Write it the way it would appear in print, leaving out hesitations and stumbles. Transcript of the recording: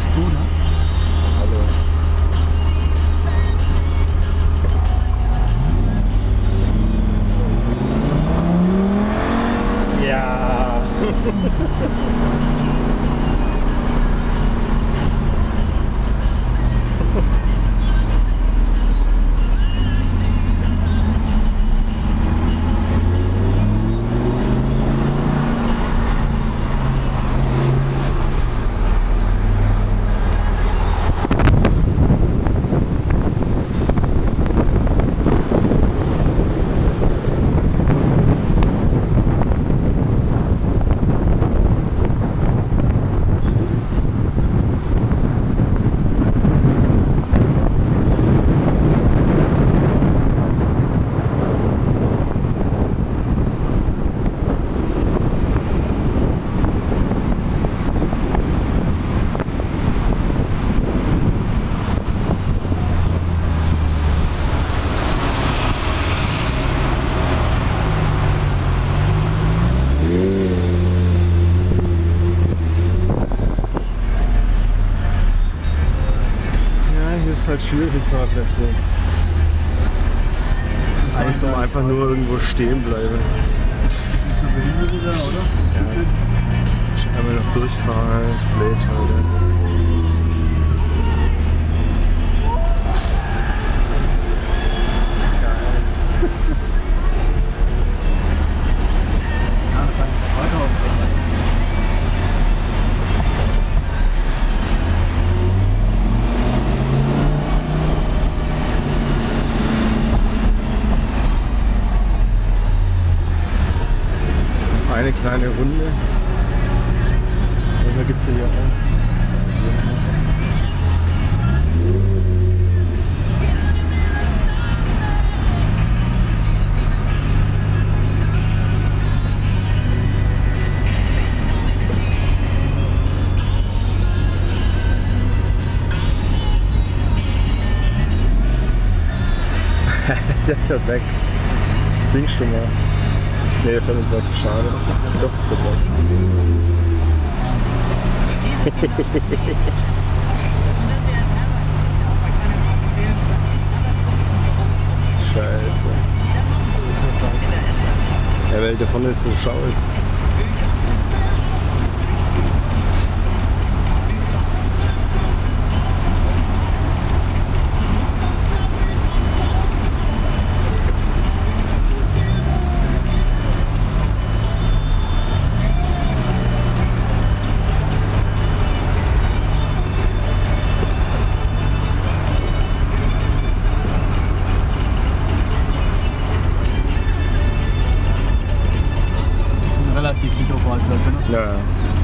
du, ne? Hallo. Ja. Ist halt schwierig mit Parkplätzen jetzt. Eigentlich noch einfach nur irgendwo stehen bleiben. Ist eine Berliner wieder, oder? Ja. Ich einmal noch durchfahren, blöd halt. Ja, das heißt weiter auf. Eine kleine Runde. Und da gibt es hier auch. Der fährt weg. Blinkst du mal? Nee, der fährt nicht weg. Schade. Doch, fährt weg. Scheiße. Ja, weil der vorne jetzt so schau ist. Relativ sicher Parkplätze, ne? Ja, ja.